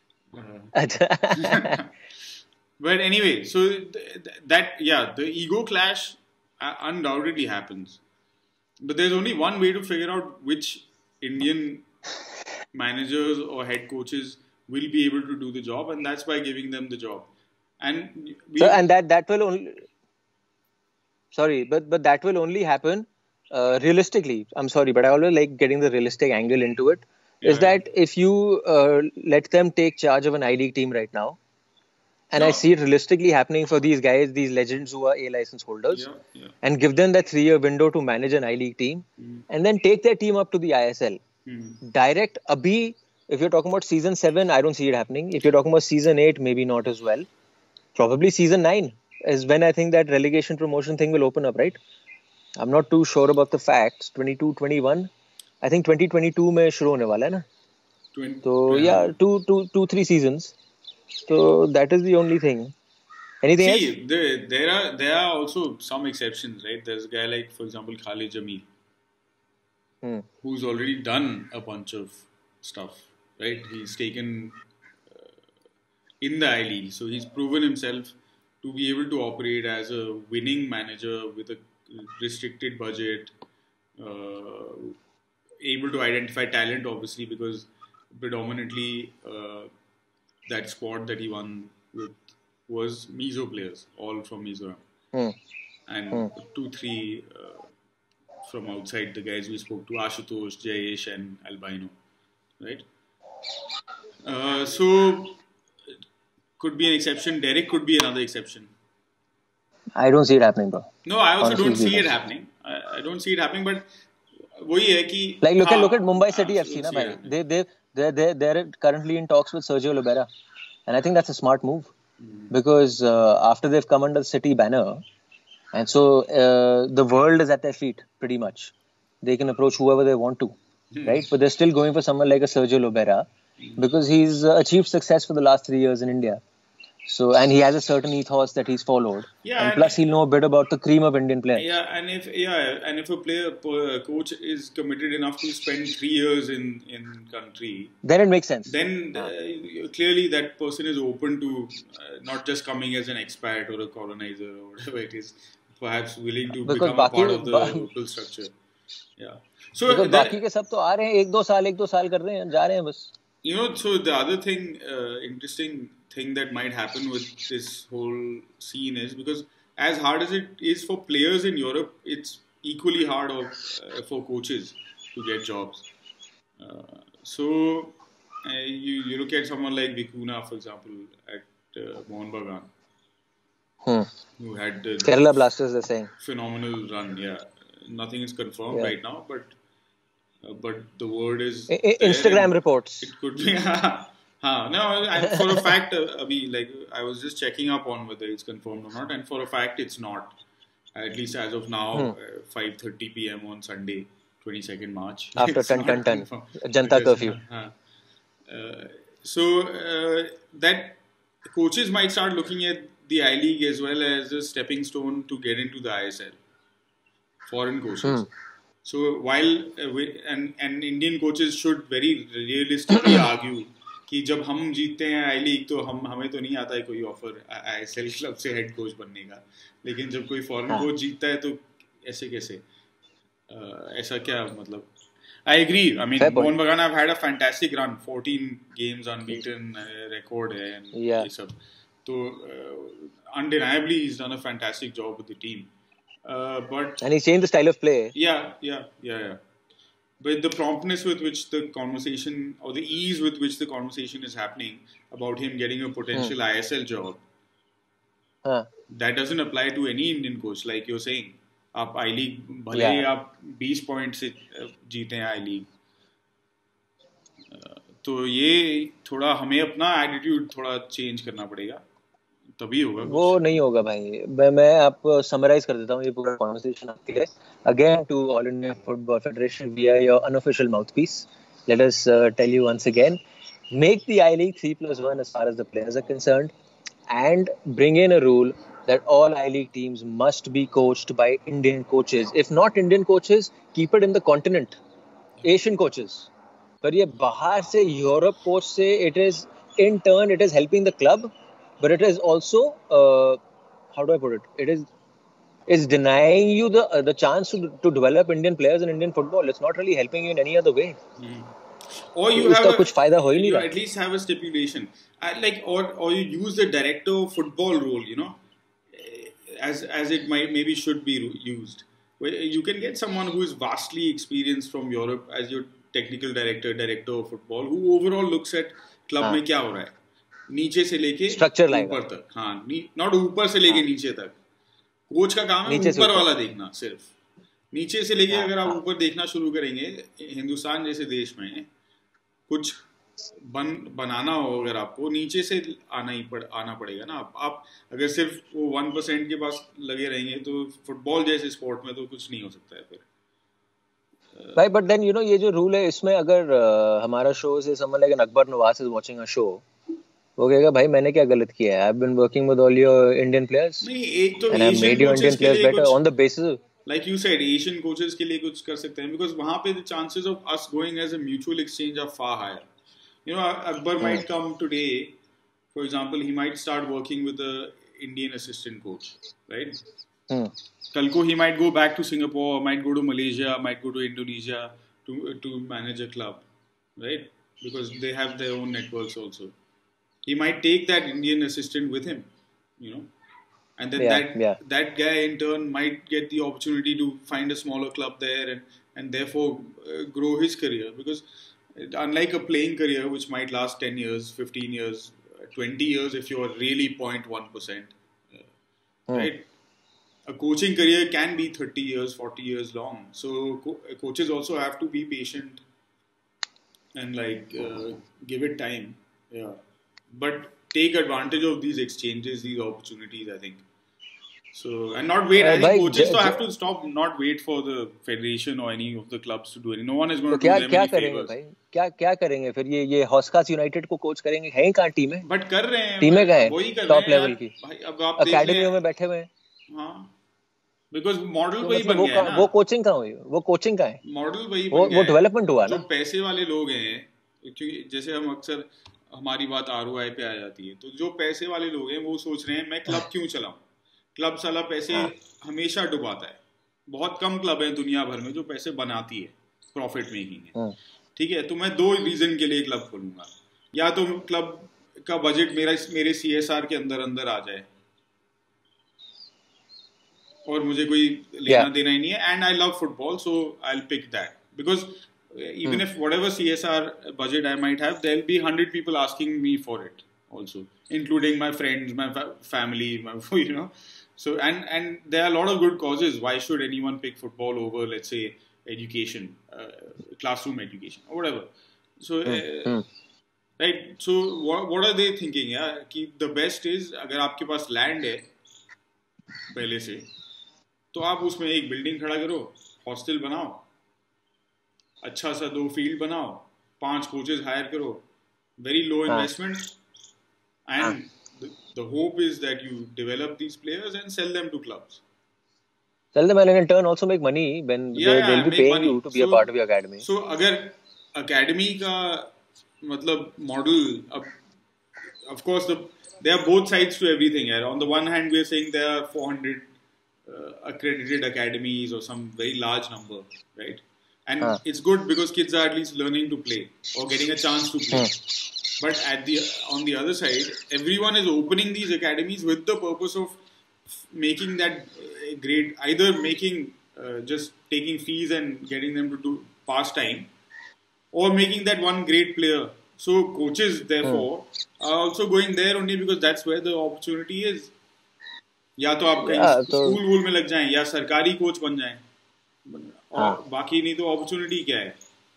But anyway, so the ego clash undoubtedly happens. But there's only one way to figure out which Indian managers or head coaches will be able to do the job, and that's by giving them the job. And that will only. Sorry, but that will only happen realistically. I'm sorry, but I always like getting the realistic angle into it. Is that if you let them take charge of an I-League team right now, and I see it realistically happening for these guys, these legends who are A license holders, and give them that 3-year window to manage an I-League team, and then take their team up to the ISL. Direct, abhi, if you're talking about season 7, I don't see it happening. If you're talking about season 8, maybe not as well. Probably season 9 is when I think that relegation promotion thing will open up, right? I'm not too sure about the facts. 22-21. I think 2022 में शुरू होने वाला है ना. तो 2-3 seasons. So that is the only thing. Anything else? See, there are also some exceptions, right? There's a guy like, for example, Khalid Jamil, who's already done a bunch of stuff, right? He's taken in the I League, so he's proven himself to be able to operate as a winning manager with a restricted budget, able to identify talent, obviously, because predominantly that squad that he won with was Mizo players, all from Mizoram, and 2-3 from outside, the guys we spoke to, Ashutosh, Jayesh and Albino, right? So could be an exception. Derek could be another exception. I don't see it happening, bro. No, I also don't see it happening. I don't see it happening, but वही है कि like look at Mumbai City FC, na bhai. They're currently in talks with Sergio Lobera, and I think that's a smart move because after they've come under the City banner, and so the world is at their feet pretty much. They can approach whoever they want to, right? But they're still going for someone like a Sergio Lobera because he's achieved success for the last 3 years in India. So, and he has a certain ethos that he's followed. Yeah, and plus he'll know a bit about the cream of Indian players. Yeah, and if a coach is committed enough to spend 3 years in country, then it makes sense. Then clearly that person is open to not just coming as an expat or a colonizer or whatever it is, perhaps willing to become a part of the local structure. Yeah. So बाकी के सब तो आ रहे हैं 1-2 साल कर रहे हैं, जा रहे हैं बस. You know, so the other thing, interesting thing that might happen with this whole scene is because as hard as it is for players in Europe, it's equally hard for coaches to get jobs. So you look at someone like Vicuna, for example, at Mohun Bagan, who had the Kerala Blasters, they're saying. Phenomenal run, yeah. Nothing is confirmed right now, but the word is Instagram reports. It could be. No, for a fact, I was just checking up on whether it's confirmed or not, and for a fact, it's not. At least as of now, 5:30 p.m. on Sunday, 22nd March. After 10, Janata Curfew. So that coaches might start looking at the I League as well as a stepping stone to get into the ISL. Foreign coaches. So while and Indian coaches should very realistically argue कि जब हम जीतते हैं आई league तो हमें तो नहीं आता है कोई ऑफर ISL क्लब से हेड कोच बनने का, लेकिन जब कोई फॉरेन कोच जीतता है तो ऐसे कैसे ऐसा क्या मतलब. I agree. I mean, Mohun Bagan have had a fantastic run, 14 games unbeaten record है and ये सब. तो undeniably he's done a fantastic job with the team. And he's changed the style of play. Yeah. But the promptness with which the conversation, or the ease with which the conversation is happening about him getting a potential ISL job, that doesn't apply to any Indian coach. Like you're saying, आप I League भले ही आप 20 point से जीते हैं I League, तो ये थोड़ा हमें अपना एटीट्यूड थोड़ा चेंज करना पड़ेगा, तभी होगा. वो नहीं होगा भाई. मैं आपको समराइज कर देता हूँ ये पूरा कॉन्वर्सेशन आपके लिए. Again, to All India Football Federation, we are your unofficial mouthpiece. Let us tell you once again, make the I-League 3+1 as far as the players are concerned, and bring in a rule that all I-League teams must be coached by Indian coaches. If not Indian coaches, keep it in the continent. Asian coaches. पर ये बाहर से Europe coach से it is in turn it is helping the club, but it is also how do I put it? It's denying you the chance to develop Indian players in Indian football. It's not really helping you in any other way. Or you have कुछ फायदा हो ही नहीं रहा. At least have a stipulation, or you use the director of football role, you know, as it maybe should be used. Where you can get someone who is vastly experienced from Europe as your technical director of football, who overall looks at club में क्या हो रहा है, नीचे से लेके ऊपर तक. हाँ, not ऊपर से लेके नीचे तक. कोच का काम है ऊपर वाला देखना, सिर्फ नीचे से लेके अगर आप ऊपर देखना शुरू करेंगे, हिंदुस्तान जैसे देश में कुछ बनाना हो अगर आपको, नीचे से आना पड़ेगा ना. आप अगर सिर्फ वो 1% के पास लगे रहेंगे तो फुटबॉल जैसे स्पोर्ट में तो कुछ नहीं हो सकता है फिर भाई. बट देन यू नो ये जो रूल है इसमें अगर हमारा शो से समझ like Akbar Nawaz is watching a show वो कहेगा भाई मैंने क्या गलत किया है, I have been working with all your Indian players नहीं, एक तो and I Asian made your coaches Indian के प्लेयर्स लिए बेटर कुछ, on the basis like you said, Asian coaches के लिए कुछ कर सकते हैं, because वहाँ पे the chances of us going as a mutual exchange are far higher. You know, Akbar might come today, for example, he might start working with a Indian assistant coach, right? कल को he might go back to Singapore, might go to Malaysia, might go to Indonesia to manage a club, right? Because they have their own networks also. He might take that Indian assistant with him, you know. And then that guy in turn might get the opportunity to find a smaller club there and therefore grow his career, because unlike a playing career which might last 10 years, 15 years, 20 years if you are really 0.1%, right? A coaching career can be 30 years, 40 years long. So coaches also have to be patient and like give it time, but take advantage of these exchanges, these opportunities, I think. So, and not wait. I think coaches have to stop, not wait for the federation or any of the clubs to do it. No one is going to do them any favors. भाई क्या करेंगे फिर? ये हॉस्कास United को coach करेंगे? है ही कहाँ team है? बट कर रहे हैं, टीमें कहाँ हैं? वही कर टॉप रहे हैं लेवल की भाई। अब आप देख लें, अकेडमियों में बैठे हुए हैं। हाँ, बिकॉज मॉडल वही मतलब बन गया है ना। वो कोचिंग कहाँ हुई? वो कोचिंग कहाँ है? मॉडल वही बन गया है, वो डेवलपमेंट हुआ ना। जो पैसे वाले लोग हैं, क्योंकि जैसे हम अक्सर हमारी बात ROI पे आ जाती है, तो जो पैसे वाले लोग हैं वो सोच रहे हैं मैं क्लब क्यों चलाऊं। क्लब साला पैसे हमेशा डुबाता है। बहुत कम क्लब है दुनिया भर में जो पैसे बनाती है, प्रॉफिट मेकिंग है। ठीक है, तो मैं 2 रीजन के लिए क्लब खोलूंगा। या तो क्लब का बजट मेरे CSR के अंदर आ जाए और मुझे कोई लेना देना ही नहीं है, and I love football, so I will pick that, because even if whatever CSR budget I might have, there will be 100 people asking me for it also, including my friends, my family, you know. So and there are a lot of good causes. Why should anyone pick football over, let's say, education, classroom education or whatever? So right, so what are they thinking? Yeah, कि the best is अगर आपके पास land है पहले से, तो आप उसमें एक बिल्डिंग खड़ा करो, हॉस्टल बनाओ, अच्छा सा 2 फील्ड बनाओ, 5 कोचेस हायर करो, very low investment, and the hope is that you develop these players and sell them to clubs. Sell them and in turn also make money when they'll be paying you to be a part of your academy. So अगर academy का मतलब model, of course there are both sides to everything. On the one hand we are saying there are 400 accredited academies or some very large number, right? And it's good because kids are at least learning to play or getting a chance to play. But on the other side, everyone is opening these academies with the purpose of making that great, either making just taking fees and getting them to do pastime, or making that one great player. So coaches therefore are also going there only because that's where the opportunity is. या तो आप कहीं school में लग जाएं या सरकारी coach बन जाएं, और बाकी नहीं तो अपॉर्चुनिटी क्या है?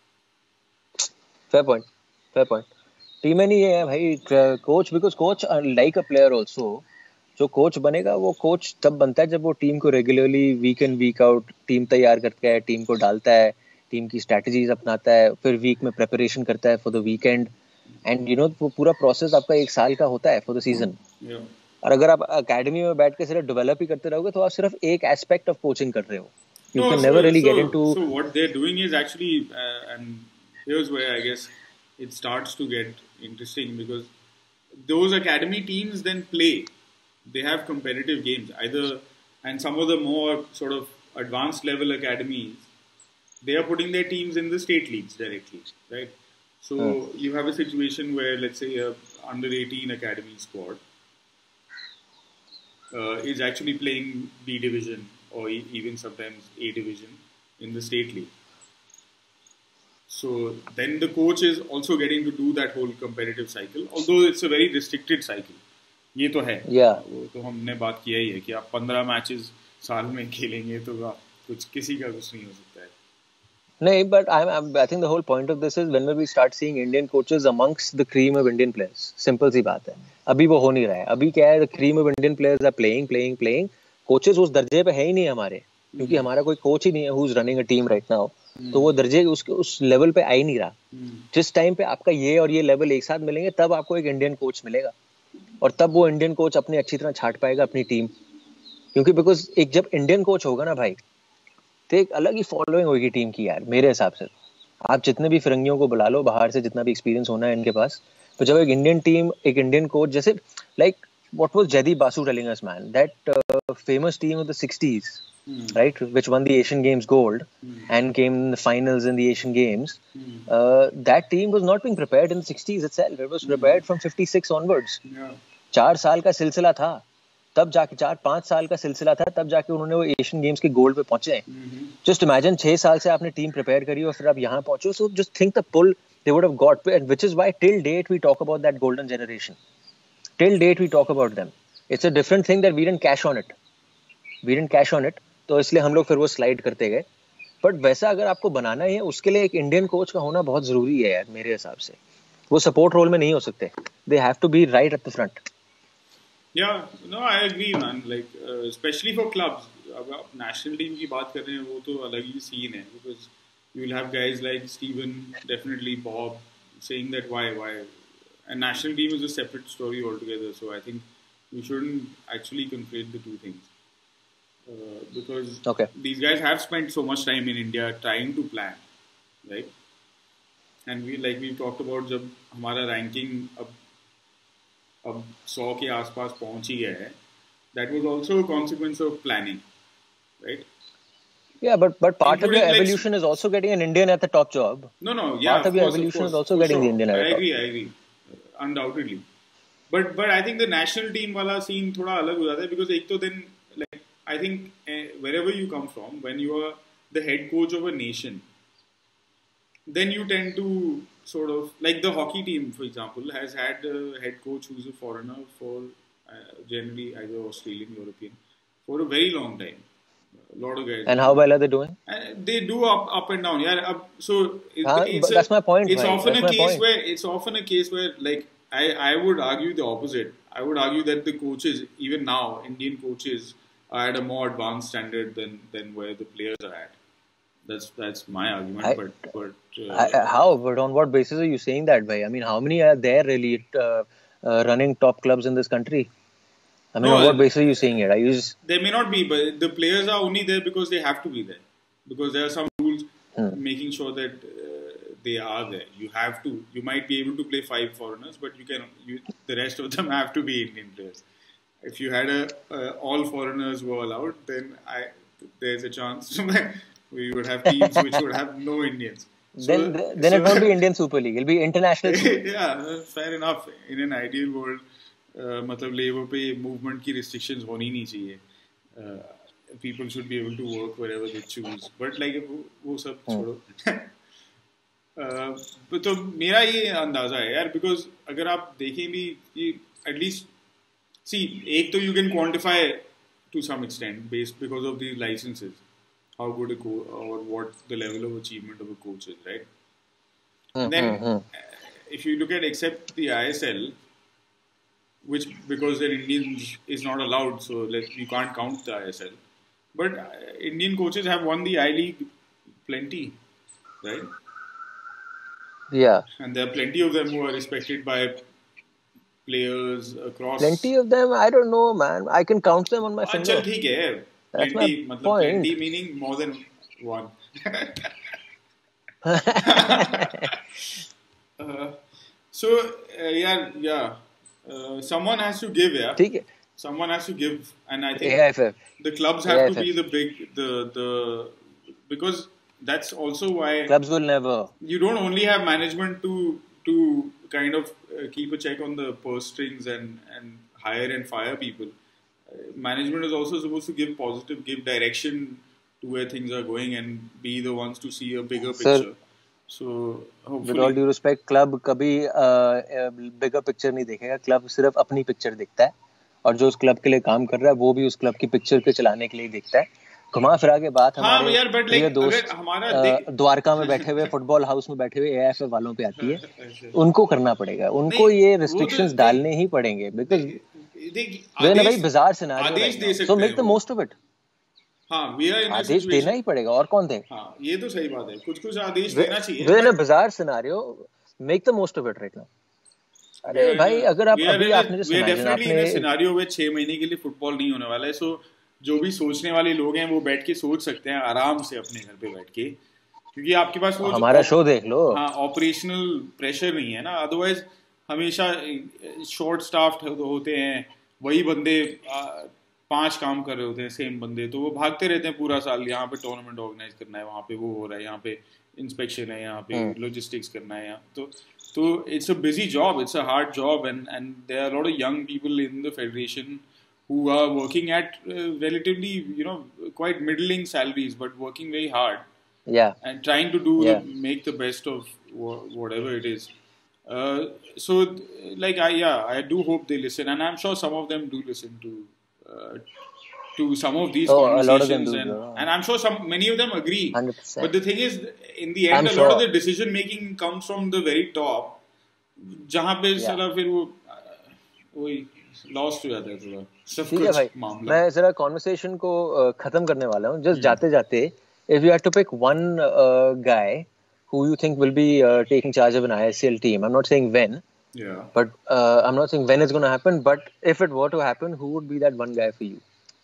Fair point. टीम नहीं है भाई coach, because coach like a player also. जो कोच बनेगा वो कोच तब बनता है जब वो टीम को regularly week in week out team तैयार करता है, टीम को डालता है, टीम की स्ट्रेटजीज अपनाता है, फिर वीक में प्रिपरेशन करता है for the weekend, and you know वो पूरा प्रोसेस आपका 1 साल का होता है फॉर द सीजन। और अगर आप अकेडमी में बैठ के सिर्फ डेवलप ही करते रहोगे तो आप सिर्फ एक एस्पेक्ट ऑफ कोचिंग कर रहे हो। You can never really get into. So what they're doing is actually, and here's where I guess it starts to get interesting, because those academy teams then play. They have competitive games either, and some of the more sort of advanced level academies, they are putting their teams in the state leagues directly, right? So you have a situation where, let's say, a under 18 academy squad is actually playing B division or even sometimes A division in the state league. So then the coach is also getting to do that whole competitive cycle, although it's a very restricted cycle. ये तो है, वो तो हमने बात किया ही है कि आप 15 मैचेस साल में खेलेंगे तो कुछ किसी का कुछ नहीं हो सकता है। नहीं, but I think the whole point of this is whenever we start seeing Indian coaches amongst the cream of Indian players. Simple सी बात है, अभी वो हो नहीं रहा है। अभी क्या है, the cream of Indian players are playing. Coaches उस दर्जे पे है ही नहीं हमारे, क्योंकि हमारा कोई कोच ही नहीं है who's running a team right now. तो वो दर्जे उस लेवल पे आ ही नहीं रहा। जिस टाइम पे आपका ये और ये लेवल एक साथ मिलेंगे तब आपको एक इंडियन कोच मिलेगा, और तब वो इंडियन कोच अपनी अच्छी तरह छाट पाएगा अपनी टीम। क्योंकि बिकॉज एक जब इंडियन कोच होगा ना भाई, तो एक अलग ही फॉलोइंग होगी टीम की यार, मेरे हिसाब से। आप जितने भी फिरंगियों को बुला लो बाहर से, जितना भी एक्सपीरियंस होना है इनके पास, तो जब एक इंडियन टीम, एक इंडियन कोच, जैसे like what was Jaideep Basu telling us, man, that famous team of the 60s, right, which won the Asian Games gold and came in the finals in the Asian Games, that team was not being prepared in the 60s itself. It was prepared from 56 onwards. 4 साल का सिलसिला था, तब जाके 4-5 साल का सिलसिला था, तब जाके उन्होंने वो एशियन गेम्स के गोल्ड पे पहुंचे। जस्ट इमेजिन 6 साल से आपने टीम प्रिपेयर करी और फिर आप यहाँ पहुंचो। So just think the pool they would have got, which is why till date we talk about that golden generation. Till date we talk about them. It's a different thing that we didn't cash on it. We didn't cash on it. तो इसलिए हम लोग फिर वो slide करते गए। But वैसा अगर आपको बनाना है उसके लिए एक इंडियन कोच का होना बहुत जरूरी है यार, मेरे हिसाब से। वो सपोर्ट रोल में नहीं हो सकते। They have to be right at the front. Yeah, no, I agree, man. Like, especially for clubs. अब आप national team की बात कर रहे हैं, वो तो अलग ही scene है. Because you will have guys like Steven, definitely Bob, saying that why. And national team is a separate story altogether. So I think we shouldn't actually conflate the two things. Because these guys have spent so much time in India trying to plan, right? And we talked about जब हमारा ranking अब 100 के आसपास पहुंच ही गया है, that was also a consequence of planning, right? Yeah, but part of your evolution is also getting an Indian at the top job. No, yeah. Part of your evolution is also getting the Indian at the top. I agree. Undoubtedly. But I think the national team वाला scene थोड़ा अलग हो जाता है, because एक तो then, like, I think wherever you come from, when you are the head coach of a nation, then you tend to sort of, like the hockey team, for example, has had a head coach who's a foreigner for generally either Australian, European, for a very long time. A lot of guys. And how well are they doing? They do up and down. Yeah. So that's my point. It's often a case where, like, I would argue the opposite. I would argue that the coaches, even now, Indian coaches, are at a more advanced standard than where the players are at. That's my argument. How? But on what basis are you saying that, bhai? I mean, how many are there really running top clubs in this country? I mean, on what basis are you saying it? There may not be, but the players are only there because they have to be there. Because there are some rules making sure that they are there. You might be able to play 5 foreigners, but the rest of them have to be Indian players. If you had all foreigners were allowed, then there's a chance we would have teams which would have no Indians. So, then it won't be Indian Super League. It'll be international. Yeah, fair enough. In an ideal world, मतलब labour पे movement की restrictions होनी नहीं चाहिए. People should be able to work wherever they choose. But like वो सब छोड़ो. तो मेरा ये अंदाजा है यार, because अगर आप देखें भी कि at least see, एक तो you can quantify to some extent because of these licenses how good a coach or what the level of achievement of a coach is, right? Then if you look at except the ISL, which because they're Indians is not allowed, so you can't count the ISL. But Indian coaches have won the I-League plenty, right? Yeah. And there are plenty of them who are respected by players across. Plenty of them? I don't know, man. I can count them on my finger. चल ठीक है. That's plenty, my point. Plenty meaning more than one. Yeah. Someone has to give, yeah. ठीक है. Someone has to give, and I think the clubs have to be because that's also why clubs will never. You don't only have management to kind of keep a check on the purse strings and hire and fire people. Management is also supposed to give direction to where things are going and be the ones to see a bigger picture. So hopefully, with all due respect, club कभी bigger picture नहीं देखेगा. Club सिर्फ अपनी picture देखता है, और जो उस क्लब के लिए काम कर रहा है वो भी उस क्लब की पिक्चर के चलाने के लिए देखता है. घुमा फिरा के बात हमारे प्रिय दोस्त द्वारका में बैठे हुए, फुटबॉल हाउस में बैठे हुए AIFF वालों पे आती है. उनको करना पड़ेगा, उनको ये रिस्ट्रिक्शंस डालने ही पड़ेंगे, बिकॉज वे ना भाई बाजार scenario, so make the most of it. हाँ, we are in a आदेश देना ही पड़ेगा, और कौन दे? हाँ, ये तो सही बात है, कुछ आदेश देना चाहिए. We're in a bizarre scenario. Make the most of it right now. अरे भाई, अगर आप अभी आपने जो डेफिनेटली इन अ सिनेरियो में 6 महीने के लिए फुटबॉल नहीं होने वाला है, सो जो भी सोचने वाले लोग हैं वो बैठ के सोच सकते हैं आराम से अपने घर पे बैठ के, क्योंकि आपके पास वो हमारा शो देख लो. हाँ, ऑपरेशनल प्रेशर नहीं है ना. अदरवाइज हमेशा शॉर्ट स्टाफ्ड होते हैं, वही बंदे 5 काम कर रहे होते हैं, सेम बंदे, तो वो भागते रहते हैं पूरा साल. यहाँ पे टूर्नामेंट ऑर्गेनाइज करना है, वहाँ पे वो हो रहा है, यहाँ पे इंस्पेक्शन है, यहाँ पे लॉजिस्टिक्स करना है, यहाँ तो it's a busy job, it's a hard job, and there are a lot of young people in the federation who are working at relatively, quite middling salaries, but working very hard. Yeah. And trying to make the best of whatever it is. So, like, I do hope they listen, and I'm sure some of them do listen to some of these conversations, a lot of them do, and I'm sure many of them agree. 100%. But the thing is, in the end, lot of the decision making comes from the very top, जहाँ पे साला फिर वो lost हो जाता है थोड़ा सब कुछ मामला. मैं जरा कॉन्वर्सेशन को खत्म करने वाला हूँ. जस्ट जाते जाते, if you had to pick one guy who you think will be taking charge of an ISL team, I'm not saying when, but I'm not saying when it's going to happen, but if it were to happen, who would be that one guy for you?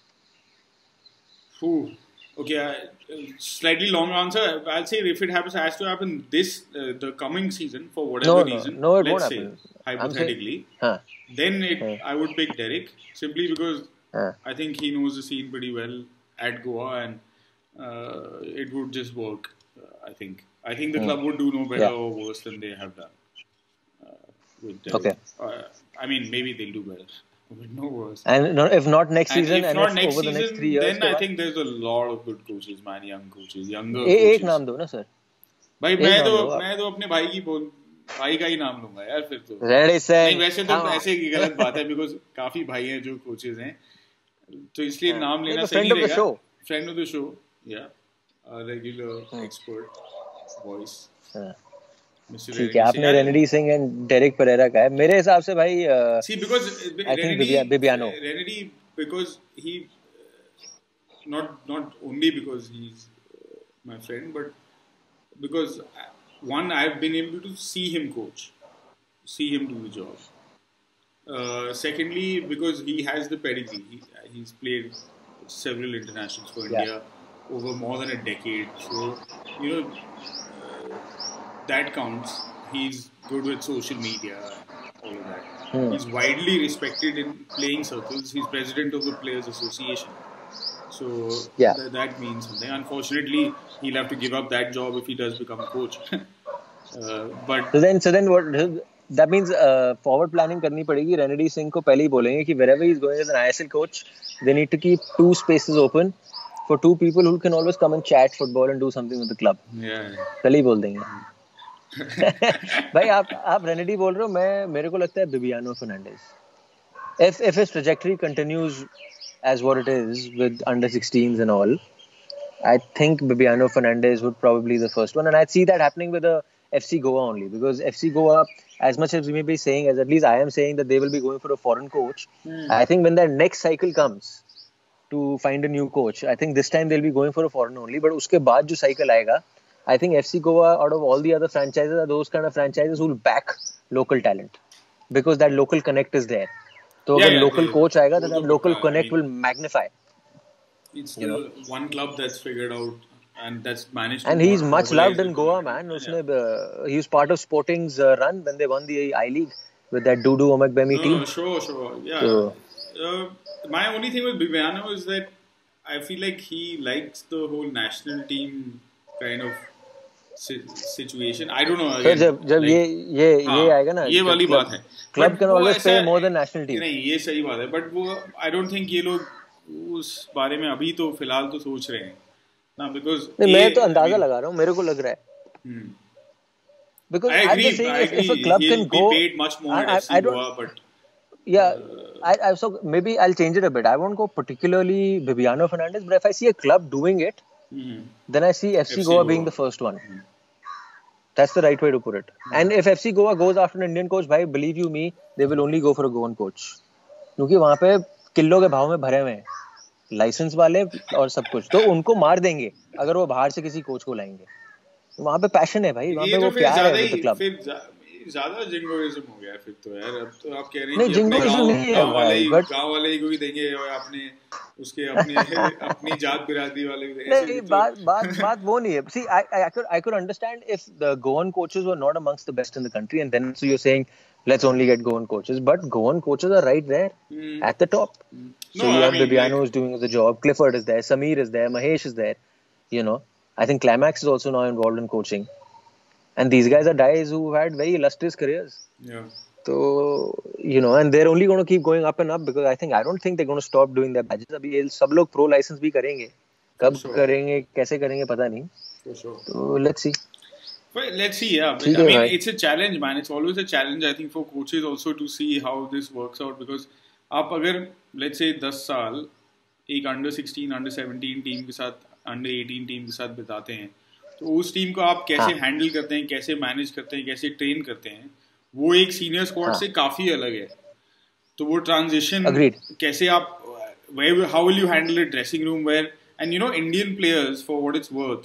Okay, slightly long answer. I'll say if it happens, has to happen the coming season for whatever reason. No, it let's won't say, happen. Hypothetically, then I would pick Derek, simply because I think he knows the scene pretty well at Goa, and it would just work. I think the club would do no better or worse than they have done with Derek. Okay. I mean, maybe they'll do better. No worse. And if not next season, and if over the next 3 years, then I think there's a lot of good coaches, man, young coaches, younger coaches. एक नाम दो ना sir. भाई मैं तो अपने भाई का ही नाम लूंगा यार फिर तो. नहीं, वैसे तो ऐसे की गलत बात है, बिकॉज काफी भाई हैं जो कोचेज हैं, तो इसलिए नाम लेना सही नहीं रहेगा. फ्रेंड ऑफ द शो, या रेगुलर एक्सपर्ट वॉइस. ठीक है, आपने रेनेडी सिंह एंड डेरिक पेरेरा का है. मेरे हिसाब से भाई because I think Bibiano. Renedy, because he not only because he's my friend, but because one, I've been able to see him coach, see him do the job. Secondly, because he has the pedigree. He's played several internationals for India over more than a decade, so that counts. He's good with social media, all of that. He's widely respected in playing circles. He's president of the Players Association, so that means something. Unfortunately, he'll have to give up that job if he does become a coach. But so then what? That means forward planning करनी पड़ेगी. रेनेडी सिंह को पहले ही बोलेंगे कि wherever he's going as an ISL coach, they need to keep 2 spaces open for 2 people who can always come and chat football and do something with the club. पहले ही बोल देंगे. भाई आप रेनेडी बोल रहे हो, मेरे को लगता है Bibiano Fernandes. If his trajectory continues as what it is with under 16s and all, I think Bibiano Fernandes would probably be the first one, and I see that happening with the FC Goa only, because FC Goa, as much as we may be saying, as at least I am saying that they will be going for a foreign coach, I think when their next cycle comes to find a new coach, I think this time they'll be going for a foreign only. But उसके बाद जो cycle आएगा, I think FC Goa, out of all the other franchises, are those kind of franchises who will back local talent, because that local connect is there. So when local coach आएगा, then that local connect will magnify. It's the one club that's figured out and that's managed. And he's much loved in Goa, man. He was part of Sporting's run when they won the I-League with that Dudu Omagbemi team. Sure. Yeah. So, my only thing with Bibiano is that I feel like he likes the whole national team kind of situation. I don't know. जब ये आएगा ना, ये वाली बात है. Club can always pay more than national team. नहीं, ये सही बात है. But वो I don't think ये लोग उस बारे में अभी तो फिलहाल तो सोच रहे हैं ना, because मैं तो अंदाजा लगा रहा हूँ, मेरे को लग रहा है. Because I agree. If a club can go, be paid much more at FC Goa, but so maybe I'll change it a bit. I won't go particularly Bibiano Fernandes, but if I see a club doing it, then I see FC Goa being the first one. That's the right way to put it. And if FC Goa goes after an Indian coach, bhai, believe you me, they will only go for a Goan coach. क्योंकि वहाँ पे kilo के भाव में भरे हुए हैं. Licence वाले और सब कुछ, तो उनको मार देंगे अगर वो बाहर से किसी कोच को लाएंगे। वहाँ पे पैशन है भाई, वहाँ पे वो प्यार है विद द क्लब। ज्यादा जिंगोइज्म हो गया फिर तो यार। अब तो आप कह रहे हैं नहीं, कि अपने जिंगोइज्म नहीं है भाई, बट गांव वाले ही को ही देंगे और अपने उसके अपने अपनी जात बिरादरी वाले भी देंगे। नहीं, बात वो नहीं है। See, I could understand if the Goan coaches were not amongst the best in the country, and then so you're saying let's only get Goan coaches, but Goan coaches are right there at the top. So you have Bibiano who's doing the job, Clifford is there, Sameer is there, Mahesh is there. You know, I think Climax is also now involved in coaching, and these guys are guys who had very illustrious careers. Yeah. So, you know, and they're only going to keep going up and up because I don't think they're going to stop doing their badges. अभी ये सब लोग pro license भी करेंगे, कब करेंगे, कैसे करेंगे पता नहीं. For sure. So let's see. Well, let's see. Yeah, I mean, it's a challenge, man. It's always a challenge, I think, for coaches also to see how this works out, because आप अगर let's say 10 साल एक under 16, under 17 team के साथ, under 18 team के साथ बिताते हैं, तो उस टीम को आप कैसे हैंडल करते हैं, कैसे मैनेज करते हैं, कैसे ट्रेन करते हैं, वो एक सीनियर स्क्वाड से काफी अलग है. तो वो ट्रांजिशन कैसे आप, how will you handle a dressing room where, and you know, Indian players, for what it's worth,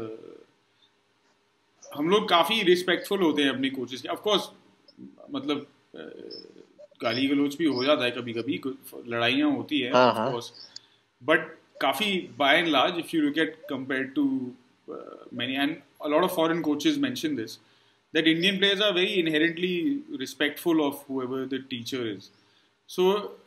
हम लोग काफी रिस्पेक्टफुल होते हैं अपने कोचेस के. ऑफ कोर्स मतलब गाली गलौज भी हो जाता है कभी कभी, लड़ाइयाँ होती है ऑफ कोर्स, बट काफी by and large if you look at compared to many, and a lot of foreign coaches mention this, that Indian players are very inherently respectful of whoever the teacher is. So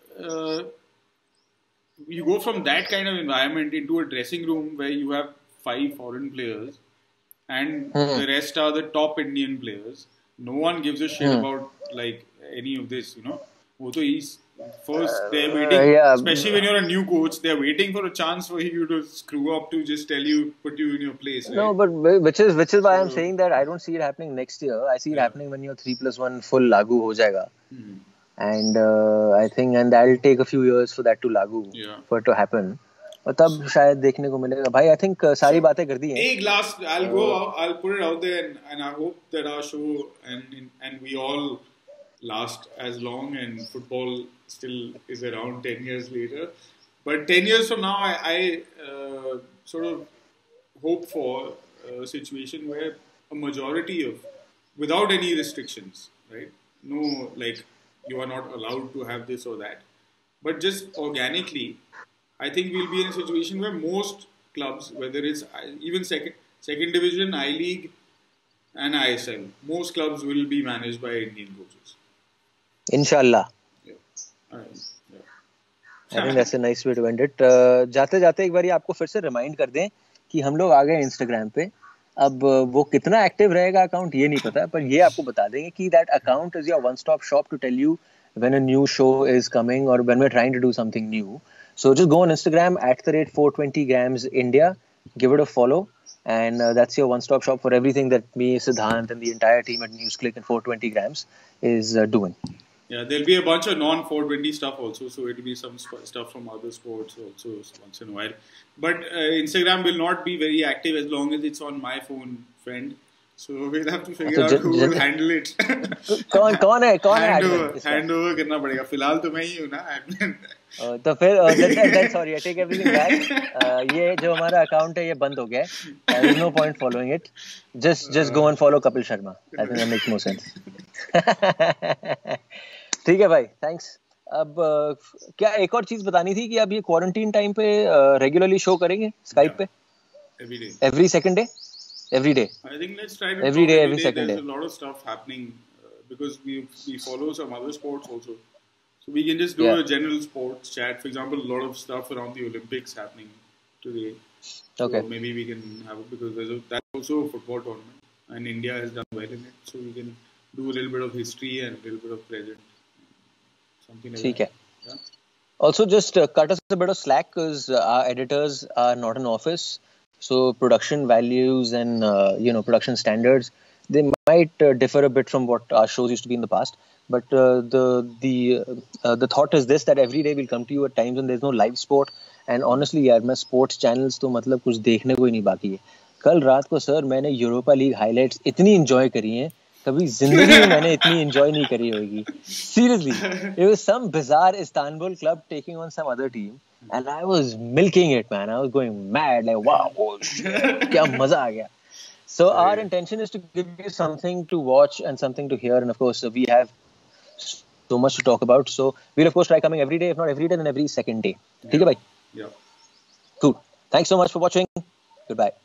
you go from that kind of environment into a dressing room where you have 5 foreign players and the rest are the top Indian players. No one gives a shit about like any of this, you know. वो तो first they're waiting, especially when you're a new coach, they're waiting for a chance for you to screw up, to just tell you, put you in your place. Right? No, but which is why I'm saying that I don't see it happening next year. I see it happening when your 3+1 full lagu ho jayega. And I think, and that'll take a few years for that to lagu, for it to happen. और तब शायद देखने को मिलेगा भाई. I think सारी बातें कर दी हैं. एक last, I'll put it out there, and I hope that our show and we all last as long, and football still is around 10 years later. But 10 years from now, I sort of hope for a situation where a majority of, without any restrictions, right? No, like you are not allowed to have this or that, but just organically, I think we'll be in a situation where most clubs, whether it's even second division, I-League and ISL, most clubs will be managed by Indian coaches. Inshallah. Yeah. I think that's a nice way to end it. जाते जाते एक बार आपको फिर से remind कर दें कि हम लोग आ गए इंस्टाग्राम पे. अब वो कितना एक्टिव रहेगा अकाउंट ये नहीं पता, पर ये आपको बता देंगे कि that account is your one-stop shop to tell you when a new show is coming or when we're trying to do something new. So just go on Instagram @420 Grams India, give it a follow, and that's your one-stop shop for everything that me, Siddhanth, and the entire team at NewsClick and 420 Grams is doing. Yeah, there'll be a bunch of non-420 stuff also, so it'll be some stuff from other sports also once in a while. But Instagram will not be very active as long as it's on my phone, friend. So we'll have to figure out who will handle it. कौन है hand over करना पड़ेगा. फिलहाल तो मैं ही हूँ ना admin. तो फिर sorry, I take everything back. ये जो हमारा अकाउंट है ये बंद हो गया है. There's no point following it. Just go and follow Kapil Sharma. I think that makes more sense. ठीक है भाई, थैंक्स. अब क्या एक और चीज बतानी थी कि अब ये क्वारंटीन टाइम पे रेगुलरली शो करेंगे स्काइप पे? Every day. Every second day? Every day. I think let's try to every day, every second day. There's a lot of stuff happening because we follow some other sports also. So we can just do a general sports chat. For example, a lot of stuff around the Olympics happening today. Okay. So maybe we can have it because that's also a football tournament and India has done well in it. So we can do a little bit of history and a little bit of present. Something like that. Yeah. Also, just cut us a bit of slack because our editors are not in office. So production values and production standards, they might differ a bit from what our shows used to be in the past. But the thought is this, that every day we'll come to you at times when there's no live sport. And honestly यार, मैं sports channels तो मतलब कुछ देखने को ही नहीं बाकी है. कल रात को सर मैंने यूरोपा लीग हाइलाइट्स इतनी enjoy करी हैं, कभी जिंदगी में मैंने इतनी enjoy नहीं करी होगी. Seriously, it was some bizarre Istanbul club taking on some other team. And I was milking it, man. I was going mad, like, wow, oh shit, kya maza aa gaya. So our intention is to give you something to watch and something to hear. And of course, we have so much to talk about. So we'll, of course, try coming every day. If not every day, then every second day. Okay, bhai? Yeah. Cool. Thanks so much for watching. Goodbye.